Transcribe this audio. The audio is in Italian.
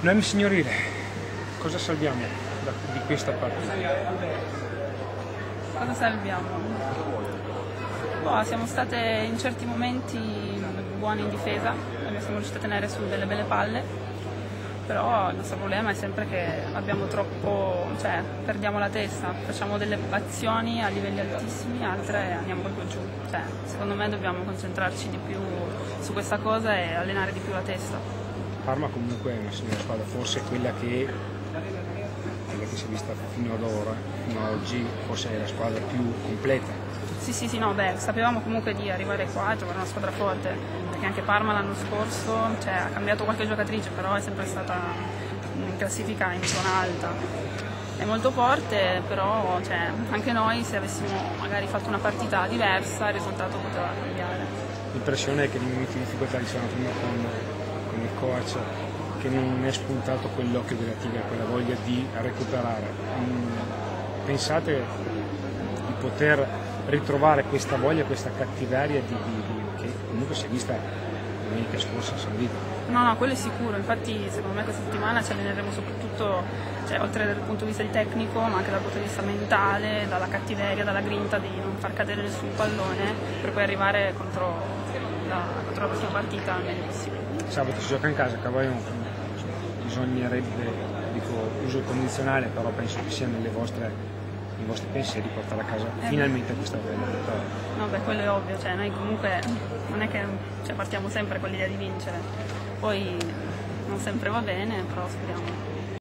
Noemi signorile, cosa salviamo di questa partita? Cosa salviamo? Siamo state in certi momenti buone in difesa, siamo riusciti a tenere su delle belle palle, però il nostro problema è sempre che abbiamo perdiamo la testa, facciamo delle azioni a livelli altissimi, altre andiamo proprio giù. Secondo me dobbiamo concentrarci di più su questa cosa e allenare di più la testa. Parma comunque è una signora squadra, forse quella che si è vista fino ad oggi, forse è la squadra più completa. Sì, no, sapevamo comunque di arrivare qua e trovare una squadra forte, perché anche Parma l'anno scorso ha cambiato qualche giocatrice, però è sempre stata in classifica in zona alta. È molto forte, però anche noi, se avessimo magari fatto una partita diversa, il risultato poteva cambiare. L'impressione è che nei momenti di difficoltà, dicevamo prima con il coach, che non è spuntato quell'occhio della tigre, quella voglia di recuperare. Pensate di poter ritrovare questa voglia, questa cattiveria che comunque si è vista domenica scorsa a San Vito? No, quello è sicuro, infatti secondo me questa settimana ci alleneremo soprattutto, oltre dal punto di vista tecnico, ma anche dal punto di vista mentale, dalla cattiveria, dalla grinta di non far cadere nessun pallone, per poi arrivare contro la prossima partita al meglio possibile. Sabato si gioca in casa, Cavaillon, bisognerebbe, uso il condizionale, però penso che sia nei vostri pensieri portare a casa finalmente questa bella vittoria. No, quello è ovvio, noi comunque non è che partiamo sempre con l'idea di vincere, poi non sempre va bene, però speriamo.